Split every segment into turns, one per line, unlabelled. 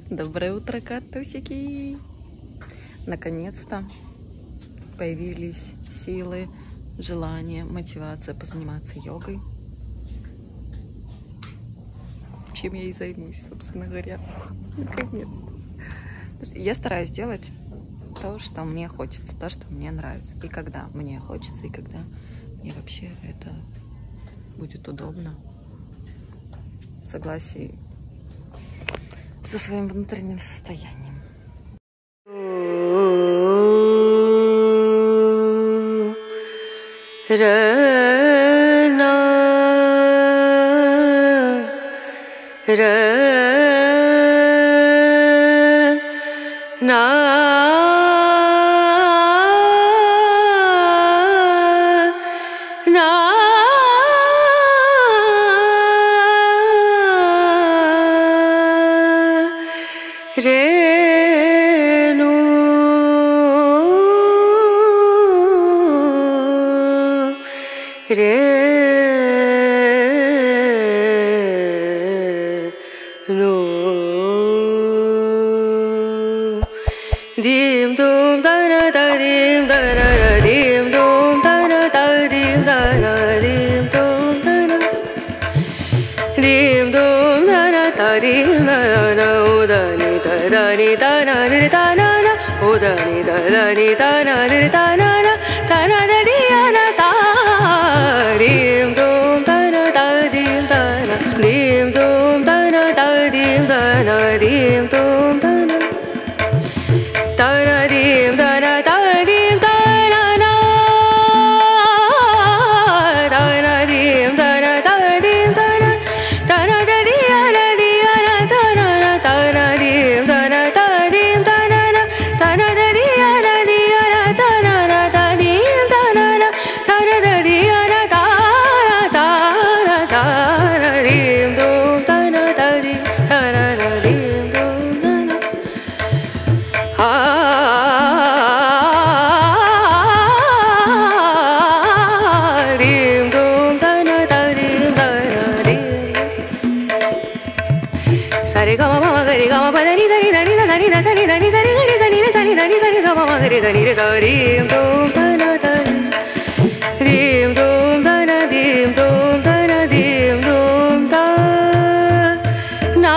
Доброе утро, катусики! Наконец-то появились силы, желание, мотивация позаниматься йогой. Чем я и займусь, собственно говоря. Наконец-то. Я стараюсь делать то, что мне хочется, то, что мне нравится. И когда мне хочется, и когда мне вообще это будет удобно. В согласии со своим внутренним состоянием. Dim dum da na da dim da na da dim dum da na da dim da na dim dum da na dim dum da na da dim da na o da ni da na di da na na o da ni da na di da na da di na da dim dum da na da dim da na dim dum da na da dim da na dim dum da na dim da na da dim da na na dim da na da dim da na da di na da na dim da na da dim da na da di na da na da dim da na da di na da dim dum da na da dim da na dim dum da na Sare ga ma ga re ga ma pa da ni sa ni da ni da ni da sa ni da ni sa ni ga ni sa ni da sa ni da ni sa ni da ma ga re sa ni re sa dim dum da na da dim dum da na dim dum da na dim dum da na.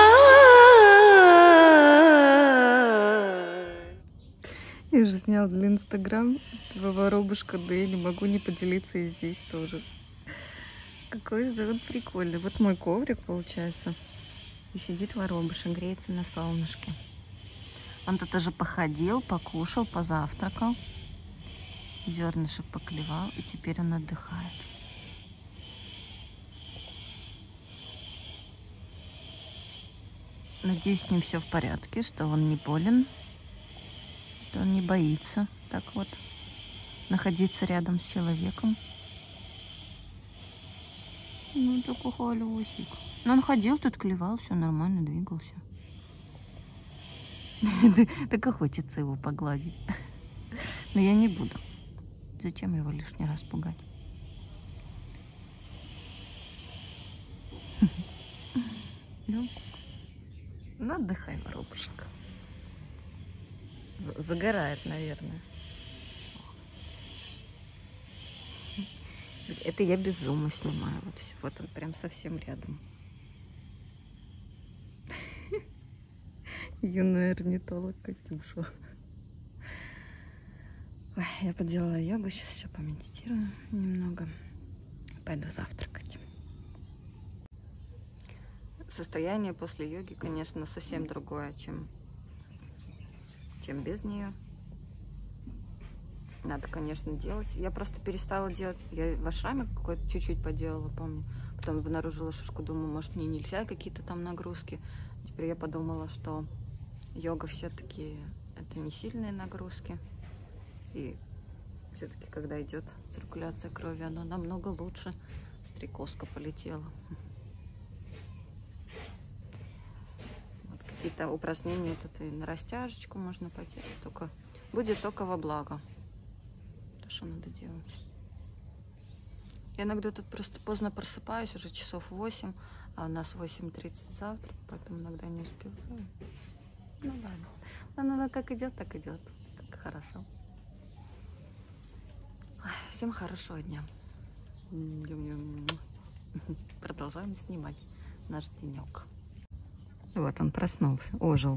Я уже снял для Инстаграм этого воробушка, да я не могу не поделиться и здесь тоже. Какой же он прикольный. Вот мой коврик получается. И сидит воробушек, греется на солнышке. Он тут уже походил, покушал, позавтракал. Зернышек поклевал, и теперь он отдыхает. Надеюсь, с ним все в порядке, что он не болен, что он не боится так вот находиться рядом с человеком. Ну, такой холюсик. Но он ходил, тут клевал, все нормально, двигался. Так и хочется его погладить. Но я не буду. Зачем его лишний раз пугать? Ну, отдыхай, воробушек. Загорает, наверное. Это я без зума снимаю. Вот он прям совсем рядом. Юная орнитолог Катюша. Ой, я поделала йогу, сейчас еще помедитирую немного. Пойду завтракать. Состояние после йоги, конечно, совсем другое, чем без нее. Надо, конечно, делать. Я просто перестала делать. Я в ашраме какой-то чуть-чуть поделала, помню. Потом обнаружила шишку, думаю, может, мне нельзя какие-то там нагрузки. Теперь я подумала, что йога все-таки это не сильные нагрузки. И все-таки, когда идет циркуляция крови, она намного лучше. Стрекозка полетела. Вот какие-то упражнения тут и на растяжечку можно поделать. Только будет только во благо. То, что надо делать. Я иногда тут просто поздно просыпаюсь, уже часов 8, А у нас 8:30 завтра, поэтому иногда не успеваю. Ну ладно. Оно как идет, так идет. Как хорошо. Всем хорошего дня. Продолжаем снимать наш денек. Вот он проснулся, ожил.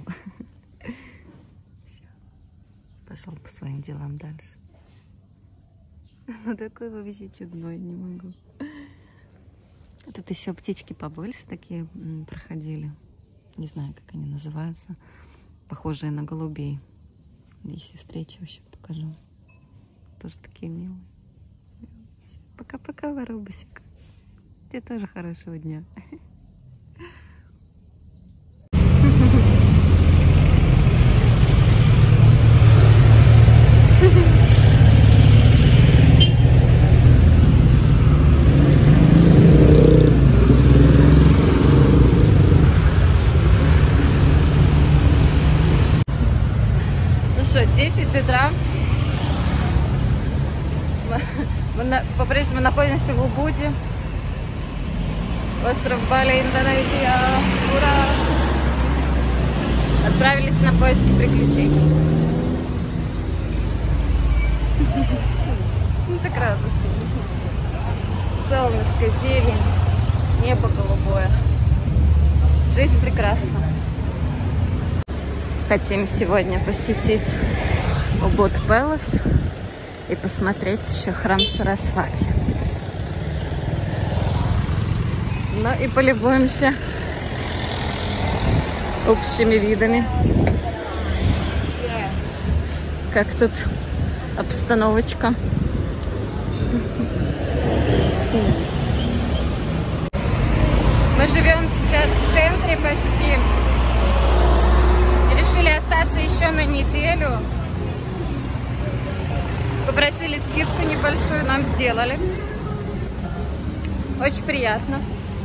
Все. Пошел по своим делам дальше. Ну такой вообще чудной, не могу. Тут еще птички побольше такие проходили. Не знаю, как они называются. Похожие на голубей. Если встречу, еще покажу. Тоже такие милые. Пока-пока, воробусик. Тебе тоже хорошего дня. Ну что, 10 утра. Мы по-прежнему находимся в Убуде. Остров Бали, Индонезия. Ура! Отправились на поиски приключений. Ну так радостно. Солнышко, зелень, небо голубое. Жизнь прекрасна. Хотим сегодня посетить Убуд Пэлас и посмотреть еще храм Сарасвати. Ну и полюбуемся общими видами. Как тут обстановочка. Мы живем сейчас в центре почти. Решили остаться еще на неделю. Попросили скидку небольшую, нам сделали. Очень приятно.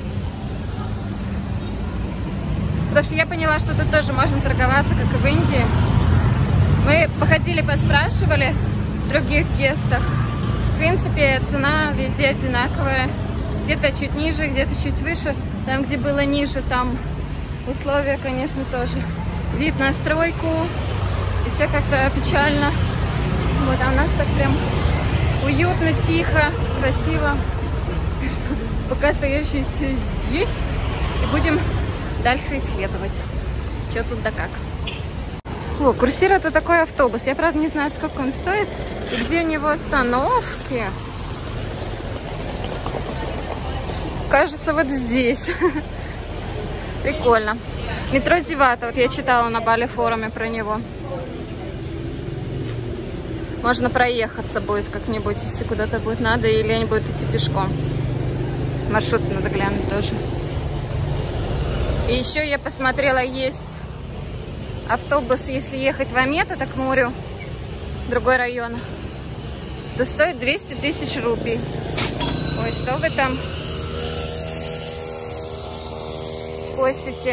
Потому что я поняла, что тут тоже можно торговаться, как и в Индии. Мы походили, поспрашивали других гестах. В принципе, цена везде одинаковая. Где-то чуть ниже, где-то чуть выше. Там, где было ниже, там условия, конечно, тоже. Вид на стройку. И все как-то печально. Вот, а у нас так прям уютно, тихо, красиво. Пока стоящиеся здесь. И будем дальше исследовать, что тут да как. О, Курсир — это такой автобус. Я, правда, не знаю, сколько он стоит и где у него остановки. Кажется, вот здесь. Прикольно. Метро Дивата. Вот я читала на Бали форуме про него. Можно проехаться будет как-нибудь, если куда-то будет надо, или лень будет идти пешком. Маршрут надо глянуть тоже. И еще я посмотрела, есть автобус, если ехать в Амет, это к морю, другой район, то стоит 200 000 рупий. Ой, что вы там косите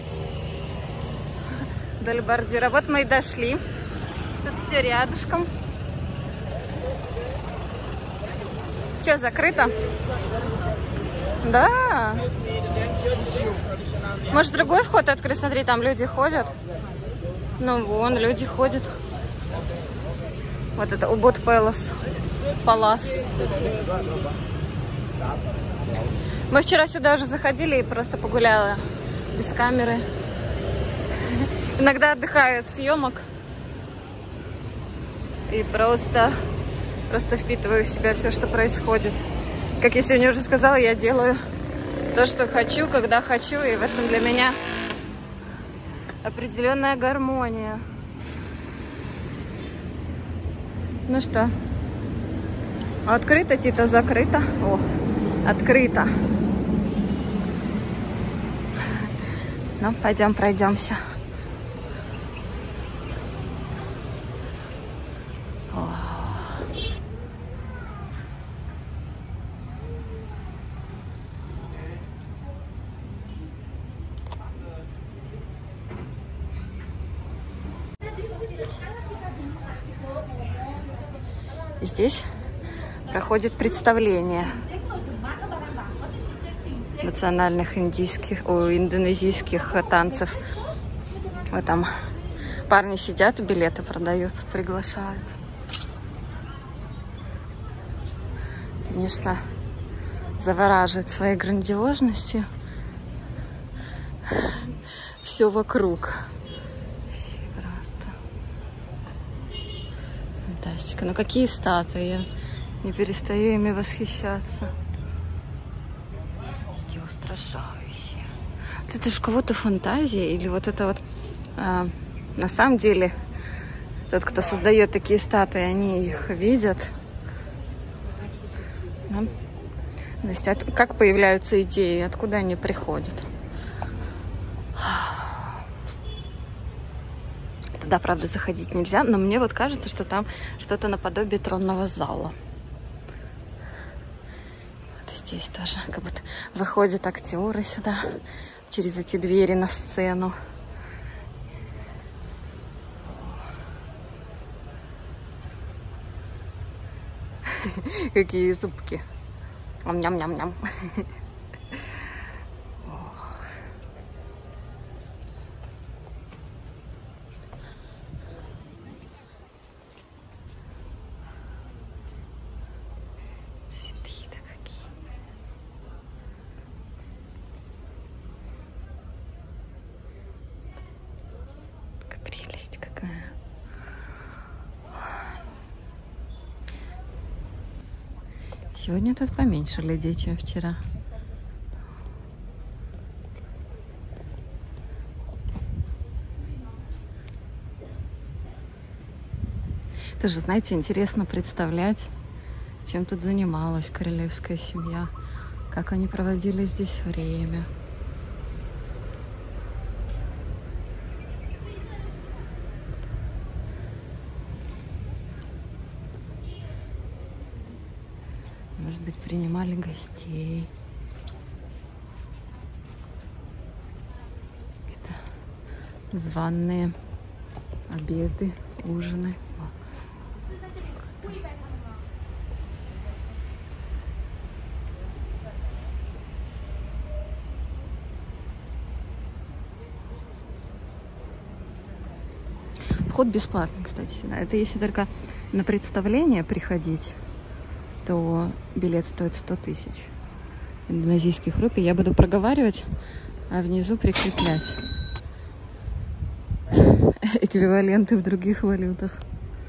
вдоль бордюра? Вот мы и дошли. Тут все рядышком. Что, закрыто? Да. Может, другой вход открыть? Смотри, там люди ходят. Ну, вон, люди ходят. Вот это Убуд Пэлас. Палас. Мы вчера сюда уже заходили и просто погуляла без камеры. Иногда отдыхаю от съемок. И просто впитываю в себя все, что происходит. Как я сегодня уже сказала, я делаю то, что хочу, когда хочу, и в этом для меня определенная гармония. Ну что, открыто, Тито, закрыто? О, открыто. Ну, пойдем пройдемся. Здесь проходит представление. национальных индонезийских танцев. Вот там парни сидят, билеты продают, приглашают. Конечно, завораживает своей грандиозностью все вокруг. Фантастика. Ну какие статуи, я не перестаю ими восхищаться. Какие устрашающие. Вот это же у кого-то фантазия, или вот это вот на самом деле тот, кто создает такие статуи, они их видят. Да? То есть как появляются идеи, откуда они приходят. Туда, правда, заходить нельзя, но мне вот кажется, что там что-то наподобие тронного зала. Вот здесь тоже как будто выходят актеры сюда, через эти двери на сцену. Какие зубки. Ням-ням-ням. Цветы-то какие. Какая прелесть какая. Сегодня тут поменьше людей, чем вчера. Тоже, знаете, интересно представлять, чем тут занималась королевская семья, как они проводили здесь время. Может быть, принимали гостей. Какие-то званые обеды, ужины. Вход бесплатный, кстати, сюда. Это если только на представление приходить, то билет стоит 100 тысяч индонезийских рупий. Я буду проговаривать, а внизу прикреплять эквиваленты в других валютах.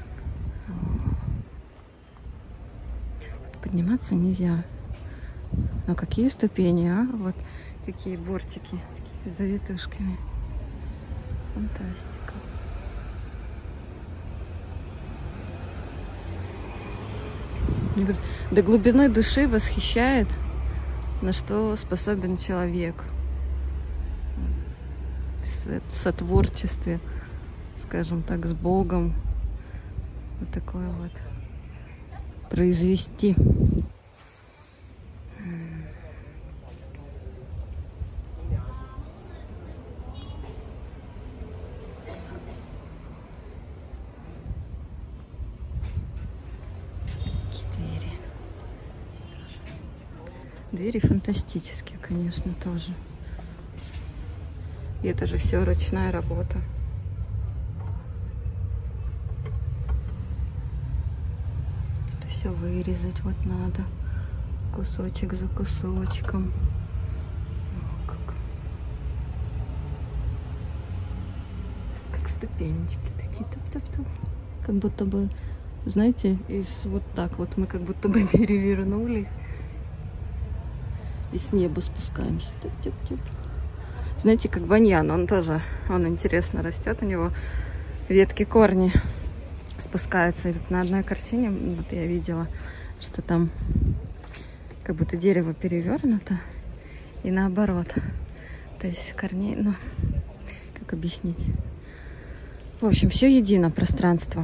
Подниматься нельзя. Но какие ступени, а? Вот какие бортики, такие с завитушками. Фантастика. До глубины души восхищает, на что способен человек в сотворчестве, скажем так, с Богом. Вот такое вот произвести. Двери фантастические, конечно, тоже. И это же все ручная работа. Это все вырезать вот надо. Кусочек за кусочком. О, как ступенечки такие. Туп-туп-туп. Как будто бы, знаете, вот так вот мы как будто бы перевернулись. И с неба спускаемся. Тюп-тюп-тюп. Знаете, как баньян, он интересно растет, у него ветки, корни спускаются. И вот на одной картине, вот я видела, что там как будто дерево перевернуто и наоборот. То есть корней, ну, как объяснить? В общем, все едино, пространство.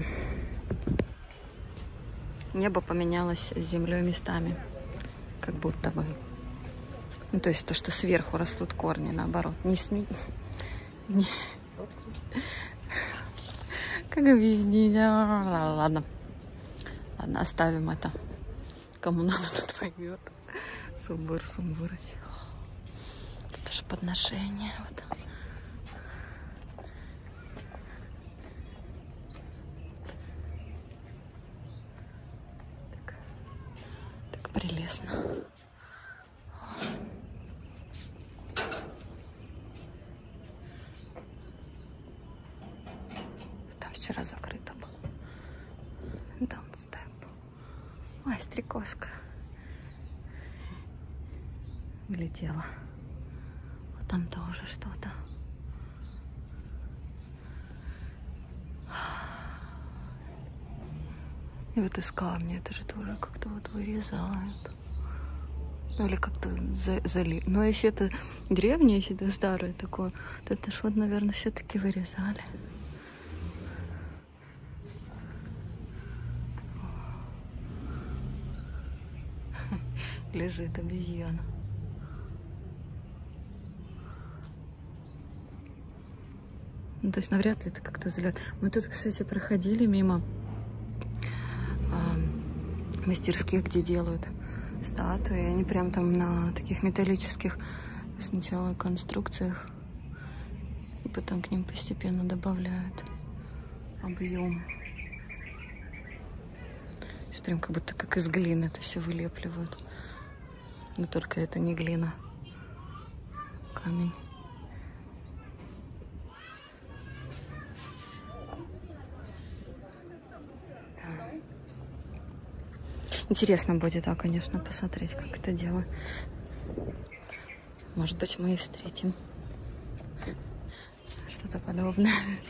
Небо поменялось с землей местами, как будто бы. Ну, то есть то, что сверху растут корни, наоборот. Как объяснить? Ладно. Ладно, оставим это. Кому надо, тут поймет. Сумбур. подношение. Вот. Так прелестно. Там вчера закрыто было. Даунстеп. Ой, стрекозка. Влетела. Вот там тоже что-то. И вот из камня это же тоже как-то вот вырезают. Ну или как-то зали. Но если это древнее, если это старое такое, то это ж вот, наверное, все-таки вырезали. Лежит обезьяна. Ну, то есть навряд ли это как-то залет. Мы тут, кстати, проходили мимо мастерских, где делают статуи. Они прям там на таких металлических сначала конструкциях, и потом к ним постепенно добавляют объем. То есть прям как будто как из глины это все вылепливают. Но только это не глина. Камень. Интересно будет, да, конечно, посмотреть, как это дело. Может быть, мы и встретим что-то подобное.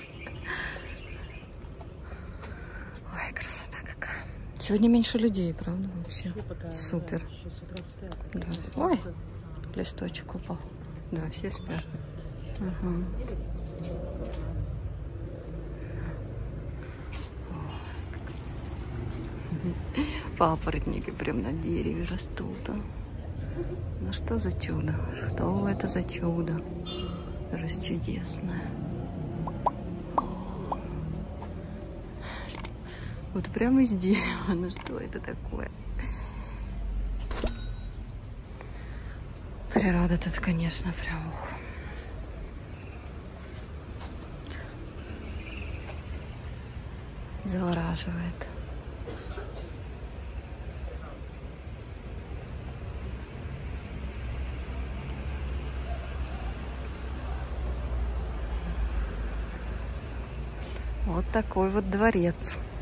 Ой, красота какая. Сегодня меньше людей, правда, вообще? Супер. Да. Ой, листочек упал. Да, все спят. Угу. Папоротники прям на дереве растут. Ну что за чудо? Что это за чудо? Расчудесное. Вот прямо из дерева. Ну что это такое? Природа тут, конечно, прям... завораживает. Вот такой вот дворец.